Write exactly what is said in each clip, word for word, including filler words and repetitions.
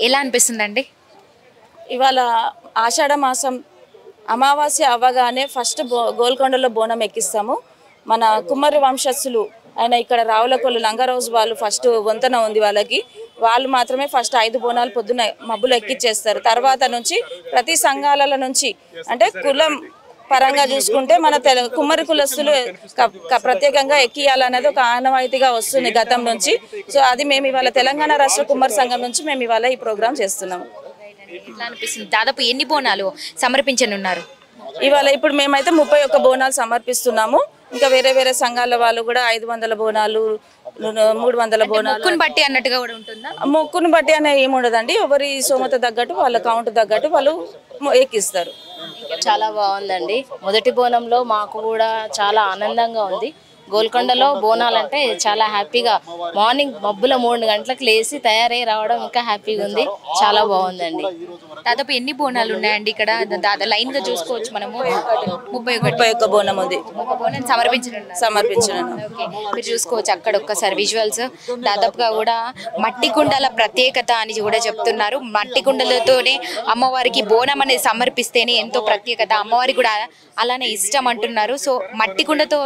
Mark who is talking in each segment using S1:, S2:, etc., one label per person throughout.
S1: ఎలా అనిపిస్తుందండి?
S2: ఇవాళ ఆషాఢ మాసం అమావాస్య అవ్వగానే ఫస్ట్ బో గోల్కొండలో బోనం ఎక్కిస్తాము. మన కుమ్మరి వంశస్థులు ఆయన ఇక్కడ రావులకొల్లు లంగరోజు వాళ్ళు ఫస్ట్ వంతన ఉంది వాళ్ళకి, వాళ్ళు మాత్రమే ఫస్ట్ ఐదు బోనాలు పొద్దున మబ్బులు ఎక్కిచ్చేస్తారు. తర్వాత నుంచి ప్రతి సంఘాల నుంచి అంటే కులం పరంగా చూసుకుంటే మన తెల కుమ్మరి కులస్తులు ప్రత్యేకంగా ఎక్కియాలనేది ఒక ఆనవాయితీగా వస్తుంది గతం నుంచి. సో అది మేము ఇవాళ తెలంగాణ రాష్ట్ర కుమ్మరి సంఘం నుంచి మేము ఇవాళ ఈ ప్రోగ్రాం చేస్తున్నాము.
S1: ఎట్లా అనిపిస్తుంది? దాదాపు ఎన్ని బోనాలు సమర్పించనున్నారు
S2: ఇవాళ? ఇప్పుడు మేమైతే ముప్పై ఒక్క బోనాలు సమర్పిస్తున్నాము. ఇంకా వేరే వేరే సంఘాల వాళ్ళు కూడా ఐదు వందల బోనాలు, మూడు వందల బోనాలు
S1: మొక్కును బట్టి అన్నట్టుగా కూడా ఉంటుందా?
S2: మొక్కును బట్టి అనే ఏముండదండి, ఎవరి సోమత తగ్గట్టు వాళ్ళ కౌంట్ తగ్గట్టు వాళ్ళు ఎక్కిస్తారు.
S3: చాలా బాగుందండి. మొదటి బోనంలో మాకు కూడా చాలా ఆనందంగా ఉంది. గోల్కొండలో బోనాలంటే చాలా హ్యాపీగా మార్నింగ్ మబ్బుల మూడు గంటలకు లేచి తయారై రావడం ఇంకా హ్యాపీగా ఉంది. చాలా బాగుందండి.
S1: దాదాపు ఎన్ని బోనాలు ఉన్నాయండి ఇక్కడ? దాదాపు లైన్ గా చూసుకోవచ్చు మనము. ముప్పై
S2: ముప్పై ఒక్క బోనం ఉంది.
S1: ఒక బోనం సమర్పించడం
S2: సమర్పించడం
S1: ఓకే, మీరు చూసుకోవచ్చు అక్కడ ఒక్కసారి విజువల్స్. దాదాపుగా కూడా మట్టి కుండల ప్రత్యేకత అని కూడా చెప్తున్నారు. మట్టి కుండలతోనే అమ్మవారికి బోనం అనేది సమర్పిస్తేనే ఎంతో ప్రత్యేకత, అమ్మవారికి కూడా అలానే ఇష్టం అంటున్నారు. సో మట్టి కుండతో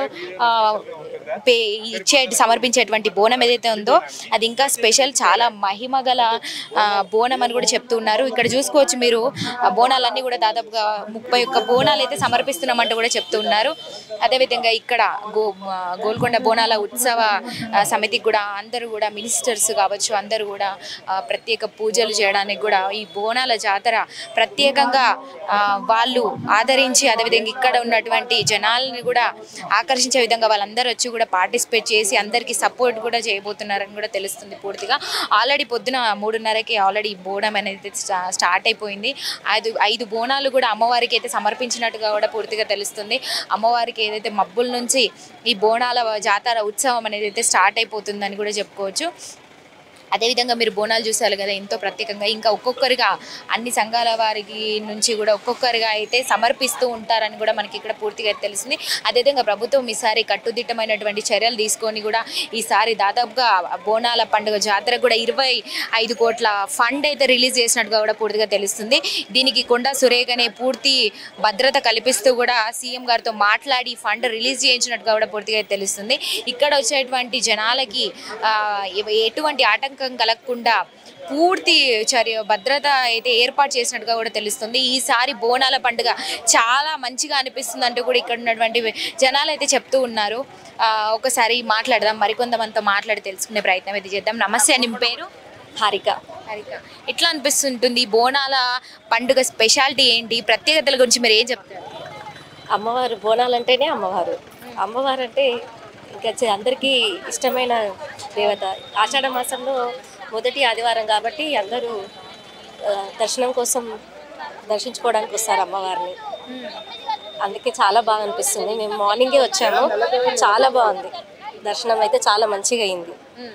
S1: ఇచ్చే సమర్పించేటువంటి బోనం ఏదైతే ఉందో అది ఇంకా స్పెషల్, చాలా మహిమ గల బోనం అని కూడా చెప్తున్నారు. ఇక్కడ చూసుకోవచ్చు మీరు బోనాలన్నీ కూడా దాదాపుగా ముప్పై ఒక్క బోనాలు అయితే సమర్పిస్తున్నామంటూ కూడా చెప్తున్నారు. అదేవిధంగా ఇక్కడ గో గోల్కొండ బోనాల ఉత్సవ సమితికి కూడా అందరూ కూడా మినిస్టర్స్ కావచ్చు అందరూ కూడా ప్రత్యేక పూజలు చేయడానికి కూడా ఈ బోనాల జాతర ప్రత్యేకంగా వాళ్ళు ఆదరించి, అదేవిధంగా ఇక్కడ ఉన్నటువంటి జనాలని కూడా ఆకర్షించే విధంగా వాళ్ళందరూ వచ్చి కూడా పార్టిసిపేట్ చేసి అందరికీ సపోర్ట్ కూడా చేయబోతున్నారని కూడా తెలుస్తుంది పూర్తిగా. ఆల్రెడీ పొద్దున మూడున్నరకి ఆల్రెడీ బోనం అనేది స్టార్ట్ అయిపోయింది. ఐదు ఐదు బోనాలు కూడా అమ్మవారికి అయితే సమర్పించినట్టుగా కూడా పూర్తిగా తెలుస్తుంది. అమ్మవారికి ఏదైతే మబ్బుల నుంచి ఈ బోనాల జాతర ఉత్సవం అనేది అయితే స్టార్ట్ అయిపోతుందని కూడా చెప్పుకోవచ్చు. అదేవిధంగా మీరు బోనాలు చూసారు కదా ఎంతో ప్రత్యేకంగా, ఇంకా ఒక్కొక్కరిగా అన్ని సంఘాల వారికి నుంచి కూడా ఒక్కొక్కరిగా అయితే సమర్పిస్తూ ఉంటారని కూడా మనకి ఇక్కడ పూర్తిగా తెలిసింది. అదేవిధంగా ప్రభుత్వం ఈసారి కట్టుదిట్టమైనటువంటి చర్యలు తీసుకొని కూడా ఈసారి దాదాపుగా బోనాల పండుగ జాతర కూడా ఇరవై ఐదు కోట్ల ఫండ్ అయితే రిలీజ్ చేసినట్టుగా కూడా పూర్తిగా తెలుస్తుంది. దీనికి కొండా సురేఖ అనే పూర్తి భద్రత కల్పిస్తూ కూడా సీఎం గారితో మాట్లాడి ఫండ్ రిలీజ్ చేయించినట్టుగా కూడా పూర్తిగా తెలుస్తుంది. ఇక్కడ వచ్చేటువంటి జనాలకి ఎటువంటి ఆటంకం కలగకుండా పూర్తి చర్య భద్రత అయితే ఏర్పాటు చేసినట్టుగా కూడా తెలుస్తుంది. ఈసారి బోనాల పండుగ చాలా మంచిగా అనిపిస్తుంది అంటూ కూడా ఇక్కడ ఉన్నటువంటి జనాలు అయితే చెప్తూ ఉన్నారు. ఒకసారి మాట్లాడదాం, మరికొంతమందితో మాట్లాడి తెలుసుకునే ప్రయత్నం అయితే చేద్దాం. నమస్తే అండి, మీ పేరు?
S3: హారిక.
S1: హారిక, ఎట్లా అనిపిస్తుంటుంది బోనాల పండుగ స్పెషాలిటీ ఏంటి, ప్రత్యేకతల గురించి మీరు ఏం చెప్తారు?
S3: అమ్మవారు బోనాలంటేనే అమ్మవారు. అమ్మవారు అంటే ఇంకా అందరికీ ఇష్టమైన దేవత. ఆషాఢ మాసంలో మొదటి ఆదివారం కాబట్టి అందరూ దర్శనం కోసం దర్శించుకోవడానికి వస్తారు అమ్మవారిని. అందుకే చాలా బాగా అనిపిస్తుంది. మేము మార్నింగే వచ్చాము, చాలా బాగుంది దర్శనం, అయితే చాలా మంచిగా అయింది.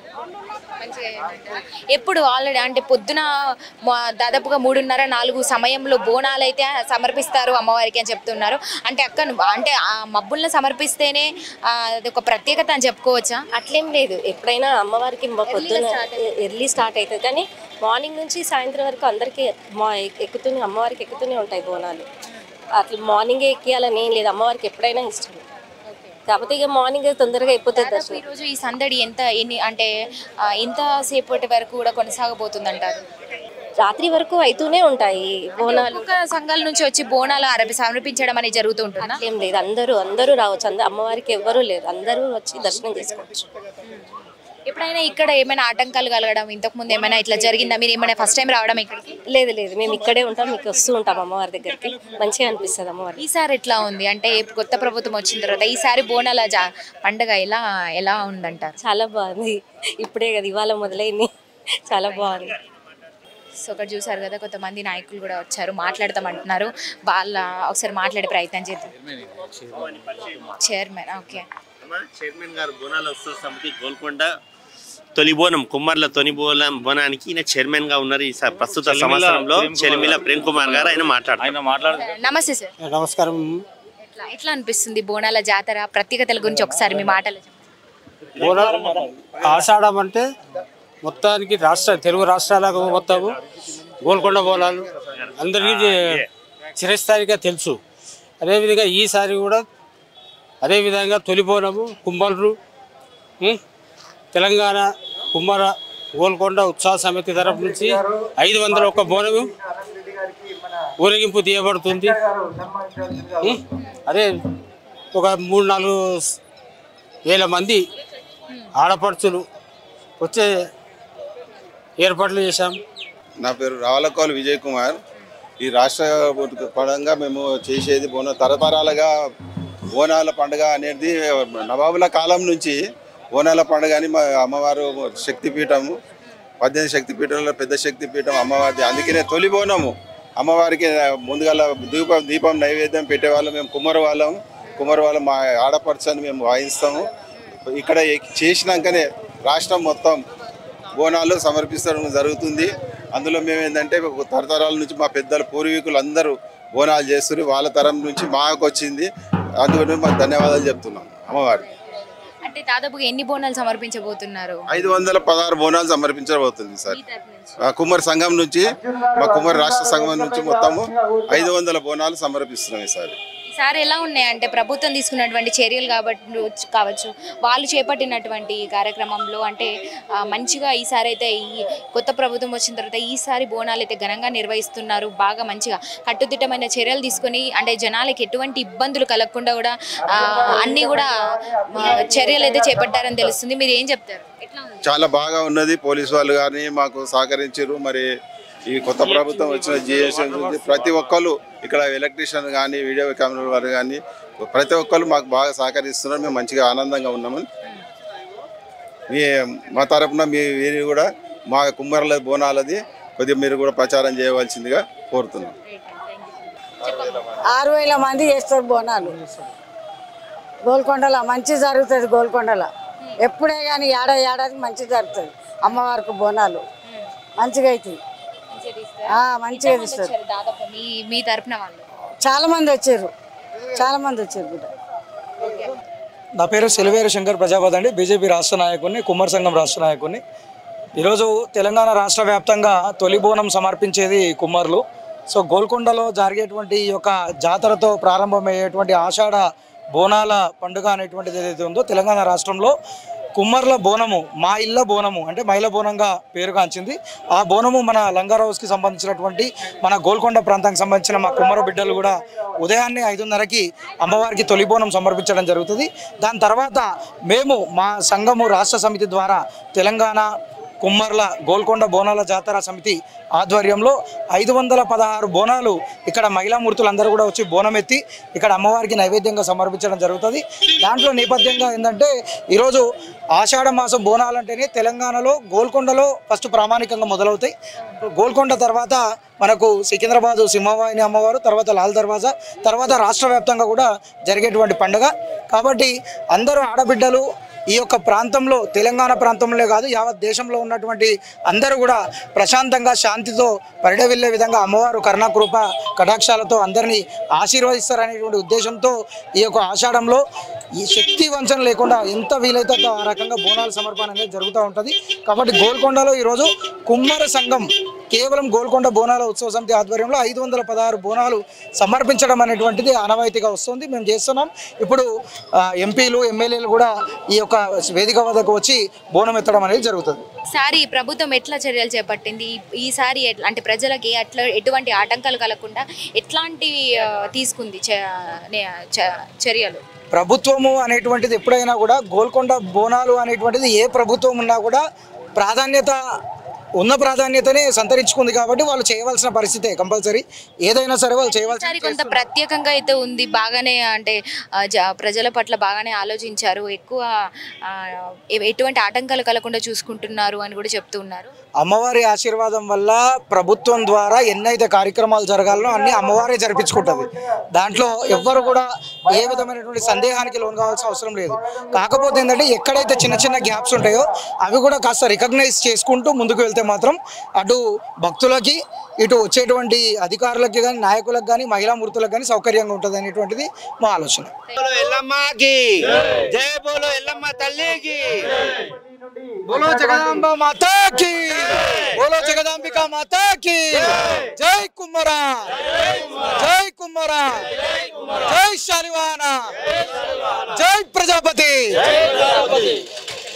S1: ఎప్పుడు ఆల్రెడీ అంటే పొద్దున దాదాపుగా మూడున్నర నాలుగు సమయంలో బోనాలు అయితే సమర్పిస్తారు అమ్మవారికి అని చెప్తున్నారు. అంటే అక్క అంటే ఆ మబ్బులను సమర్పిస్తేనే అది ఒక ప్రత్యేకత అని చెప్పుకోవచ్చా?
S3: అట్లేం లేదు, ఎప్పుడైనా అమ్మవారికి పొద్దున ఎర్లీ స్టార్ట్ అవుతుంది, కానీ మార్నింగ్ నుంచి సాయంత్రం వరకు అందరికీ మా ఎక్కుతూనే అమ్మవారికి ఎక్కుతూనే ఉంటాయి బోనాలు. అట్లా మార్నింగే ఎక్కియాలని ఏం లేదు, అమ్మవారికి ఎప్పుడైనా ఇష్టం. కాకపోతే ఇక మార్నింగ్ తొందరగా అయిపోతుంది దర్శనం.
S1: ఈరోజు ఈ సందడి ఎంత ఎన్ని అంటే ఎంత సేపటి వరకు కూడా కొనసాగబోతుంది అంటారు?
S3: రాత్రి వరకు అవుతూనే ఉంటాయి బోనాలు.
S1: ఒక సంఘాల నుంచి వచ్చి బోనాలు అరబి సమర్పించడం అనేది జరుగుతూ ఉంటుంది.
S3: ఏం లేదు, అందరూ అందరూ రావచ్చు. అందరూ అమ్మవారికి ఎవ్వరూ లేరు, అందరూ వచ్చి దర్శనం చేసుకోవచ్చు.
S1: ఎప్పుడైనా ఇక్కడ ఏమైనా ఆటంకాలు కలగడం ఇంతకు ముందు ఏమైనా ఇట్లా జరిగిందా? మీరు ఏమైనా ఫస్ట్ టైం రావడం ఇక్కడికి?
S3: లేదు లేదు, మేము ఇక్కడే ఉంటాం, మీకు వస్తూ ఉంటాం అమ్మవారి దగ్గరికి. మంచిగా అనిపిస్తుంది అమ్మవారి.
S1: ఈసారి ఎట్లా ఉంది అంటే కొత్త ప్రభుత్వం వచ్చిన తర్వాత ఈసారి బోనాల జా పండుగ ఎలా ఎలా ఉందంటారు?
S3: చాలా బాగుంది, ఇప్పుడే కదా ఇవాళ మొదలైంది, చాలా బాగుంది.
S1: సో ఒకటి చూసారు కదా, కొంతమంది నాయకులు కూడా వచ్చారు, మాట్లాడతామంటున్నారు. వాళ్ళ ఒకసారి మాట్లాడే ప్రయత్నం చేద్దాం. చైర్మన్ ఓకే
S4: చైర్మన్ గారు బోనాల ఉత్సవ సమితి గోల్కొండ తొలి బోనం కుమ్మర్ల తొలి బోనం బోనానికి ఈయన చైర్మన్ గా ఉన్నారు. ఈ ప్రస్తుత సంవత్సరంలో చెలిమిల ప్రేమ్ కుమార్ గారు ఆయన మాట్లాడారు.
S1: నమస్తే సార్.
S5: నమస్కారం.
S1: ఎట్లా ఎట్లా అనిపిస్తుంది బోనాల జాతర ప్రత్యేకతల గురించి ఒకసారి మీ మాటలు?
S5: బోనాలు ఆషాఢం అంటే మొత్తానికి రాష్ట్ర తెలుగు రాష్ట్రాలకు మొత్తము గోల్కొండ బోనాలు అందరికీ చిరస్థాయిగా తెలుసు. అదేవిధంగా ఈసారి కూడా అదేవిధంగా తొలి బోనము కుమ్మరులు తెలంగాణ కుమ్మర గోల్కొండ ఉత్సవ సమితి తరఫు నుంచి ఐదు వందల ఒక్క బోనము ఊరేగింపు తీయబడుతుంది. అదే ఒక మూడు నాలుగు వేల మంది ఆడపడుచులు వచ్చే ఏర్పాట్లు చేశాం.
S6: నా పేరు రావులకోలు విజయ్ కుమార్. ఈ రాష్ట్ర పరంగా మేము చేసేది బోన తరతరాలుగా బోనాల పండుగ అనేది నవాబుల కాలం నుంచి బోనాల పండుగ అని మా అమ్మవారు శక్తిపీఠము, పద్దెనిమిది శక్తిపీఠంలో పెద్ద శక్తిపీఠం అమ్మవారిది. అందుకనే తొలి బోనము అమ్మవారికి ముందుగా దీపం దీపం నైవేద్యం పెట్టేవాళ్ళం. మేము కుమ్మర వాళ్ళం కుమ్మర వాళ్ళం మా ఆడపడుచని మేము వాయిస్తాము. ఇక్కడ చేసినాకనే రాష్ట్రం మొత్తం బోనాలు సమర్పించడం జరుగుతుంది. అందులో మేము ఏంటంటే తరతరాల నుంచి మా పెద్దల పూర్వీకులు అందరూ బోనాలు చేస్తున్నారు. వాళ్ళ తరం నుంచి మాకు వచ్చింది. అందుకని మాకు ధన్యవాదాలు చెప్తున్నాం అమ్మవారికి.
S1: అంటే దాదాపుగా ఎన్ని బోనాలు సమర్పించబోతున్నారు?
S6: ఐదు వందల పదహారు బోనాలు సమర్పించబోతుంది సార్. కుమ్మరి సంఘం నుంచి మా కుమ్మరి రాష్ట్ర సంఘం నుంచి మొత్తము ఐదు వందల బోనాలు సమర్పిస్తున్నాం ఈసారి.
S1: ఈసారి ఎలా ఉన్నాయంటే ప్రభుత్వం తీసుకున్నటువంటి చర్యలు కాబట్టి కావచ్చు, వాళ్ళు చేపట్టినటువంటి కార్యక్రమంలో అంటే మంచిగా ఈసారి అయితే ఈ కొత్త ప్రభుత్వం వచ్చిన తర్వాత ఈసారి బోనాలు అయితే ఘనంగా నిర్వహిస్తున్నారు. బాగా మంచిగా కట్టుదిట్టమైన చర్యలు తీసుకొని అంటే జనాలకి ఎటువంటి ఇబ్బందులు కలగకుండా కూడా అన్నీ కూడా చర్యలు అయితే చేపట్టారని తెలుస్తుంది. మీరు ఏం చెప్తారు? ఎట్లా ఉంది?
S6: చాలా బాగా ఉన్నది. పోలీసు వాళ్ళు కానీ మాకు సహకరించారు. మరి ఈ కొత్త ప్రభుత్వం వచ్చిన జిఎస్ఎం ప్రతి ఒక్కరు ఇక్కడ ఎలక్ట్రీషియన్ కానీ వీడియో కెమెరా వారు కానీ ప్రతి ఒక్కరు మాకు బాగా సహకరిస్తున్నారు. మేము మంచిగా ఆనందంగా ఉన్నామని మీ మా తరఫున మీ వీరు కూడా మా కుమ్మరుల బోనాలది కొద్దిగా మీరు కూడా ప్రచారం చేయవలసిందిగా కోరుతున్నాం.
S7: ఆరు వేల మంది చేస్తారు బోనాలు గోల్కొండలో. మంచి జరుగుతుంది గోల్కొండలో ఎప్పుడే కానీ ఏడా ఏడాది మంచి జరుగుతుంది. అమ్మవారికి బోనాలు మంచిగా అవుతుంది. మంచిగా తీస్తారు.
S1: మీ తరపున వాళ్ళు
S7: చాలా మంది వచ్చారు చాలా మంది వచ్చారు కూడా.
S8: నా పేరు సెలవేరు శంకర్ ప్రజాపతి అండి. బీజేపీ రాష్ట్ర నాయకుడిని, కుమ్మరి సంఘం రాష్ట్ర నాయకుడిని. ఈరోజు తెలంగాణ రాష్ట్ర వ్యాప్తంగా తొలి బోనం సమర్పించేది కుమ్మరులు. సో గోల్కొండలో జరిగేటువంటి ఈ యొక్క జాతరతో ప్రారంభమయ్యేటువంటి ఆషాఢ బోనాల పండుగ అనేటువంటిది ఏదైతే ఉందో తెలంగాణ రాష్ట్రంలో కుమ్మర్ల బోనము మా ఇళ్ళ బోనము అంటే మైల బోనంగా పేరుగాంచింది. ఆ బోనము మన లంగార్ హౌస్కి సంబంధించినటువంటి మన గోల్కొండ ప్రాంతానికి సంబంధించిన మా కుమ్మర బిడ్డలు కూడా ఉదయాన్నే ఐదున్నరకి అమ్మవారికి తొలి బోనం సమర్పించడం జరుగుతుంది. దాని తర్వాత మేము మా సంఘము రాష్ట్ర సమితి ద్వారా తెలంగాణ కుమ్మర్ల గోల్కొండ బోనాల జాతర సమితి ఆధ్వర్యంలో ఐదు వందల పదహారు బోనాలు ఇక్కడ మహిళామూర్తులు అందరూ కూడా వచ్చి బోనం ఎత్తి ఇక్కడ అమ్మవారికి నైవేద్యంగా సమర్పించడం జరుగుతుంది. దాంట్లో నేపథ్యంగా ఏంటంటే ఈరోజు ఆషాఢ మాసం బోనాలంటేనే తెలంగాణలో గోల్కొండలో ఫస్ట్ ప్రామాణికంగా మొదలవుతాయి. గోల్కొండ తర్వాత మనకు సికింద్రాబాదు సింహవాహిని అమ్మవారు, తర్వాత లాల్ దర్వాజా, తర్వాత రాష్ట్ర వ్యాప్తంగా కూడా జరిగేటువంటి పండుగ. కాబట్టి అందరూ ఆడబిడ్డలు ఈ యొక్క ప్రాంతంలో తెలంగాణ ప్రాంతంలో కాదు యావత్ దేశంలో ఉన్నటువంటి అందరూ కూడా ప్రశాంతంగా శాంతితో పరిడవిల్లే విధంగా అమ్మవారు కరుణాకృప కటాక్షాలతో అందరినీ ఆశీర్వదిస్తారనేటువంటి ఉద్దేశంతో ఈ యొక్క ఆషాఢంలో ఈ శక్తి వంచన లేకుండా ఎంత వీలైతే ఆ రకంగా బోనాల సమర్పణ అనేది జరుగుతూ ఉంటుంది. కాబట్టి గోల్కొండలో ఈరోజు కుమ్మర సంఘం కేవలం గోల్కొండ బోనాల ఉత్సవ సమితి ఆధ్వర్యంలో ఐదు వందల పదహారు బోనాలు సమర్పించడం అనేటువంటిది ఆనవాయితీగా వస్తుంది. మేము చేస్తున్నాం. ఇప్పుడు ఎంపీలు ఎమ్మెల్యేలు కూడా ఈ యొక్క వేదిక వద్దకు వచ్చి బోనం ఎత్తడం అనేది జరుగుతుంది.
S1: సారి ప్రభుత్వం ఎట్లా చర్యలు చేపట్టింది ఈసారి? అంటే ప్రజలకి అట్లా ఎటువంటి ఆటంకాలు కలగకుండా ఎట్లాంటి తీసుకుంది చర్యలు?
S8: ప్రభుత్వము అనేటువంటిది ఎప్పుడైనా కూడా గోల్కొండ బోనాలు అనేటువంటిది ఏ ప్రభుత్వం ఉన్నా కూడా ప్రాధాన్యత ఉన్న ప్రాధాన్యతనే సంతరించుకుంది. కాబట్టి వాళ్ళు చేయవలసిన పరిస్థితే కంపల్సరీ ఏదైనా సరే వాళ్ళు చేయవలసి
S1: కొంత ప్రత్యేకంగా అయితే ఉంది. బాగానే అంటే ప్రజల పట్ల బాగానే ఆలోచించారు. ఎక్కువ ఎటువంటి ఆటంకాలు కలగకుండా చూసుకుంటున్నారు అని కూడా చెప్తున్నారు.
S8: అమ్మవారి ఆశీర్వాదం వల్ల ప్రభుత్వం ద్వారా ఎన్నైతే కార్యక్రమాలు జరగాలనో అన్ని అమ్మవారే జరిపించుకుంటుంది. దాంట్లో ఎవ్వరు కూడా ఏ విధమైనటువంటి సందేహానికి లోన్ కావాల్సిన అవసరం లేదు. కాకపోతే ఏంటంటే ఎక్కడైతే చిన్న చిన్న గ్యాప్స్ ఉంటాయో అవి కూడా కాస్త రికగ్నైజ్ చేసుకుంటూ ముందుకు వెళ్తే మాత్రం అటు భక్తులకి ఇటు వచ్చేటువంటి అధికారులకి కానీ నాయకులకు కానీ మహిళా మూర్తులకు కానీ సౌకర్యంగా ఉంటుంది అనేటువంటిది మా ఆలోచన. बोलो जगदांबा माता की, बोलो जगदांबिका माता की। जय कुम्मरा, जय कुम्मरा, जय शालिवाना।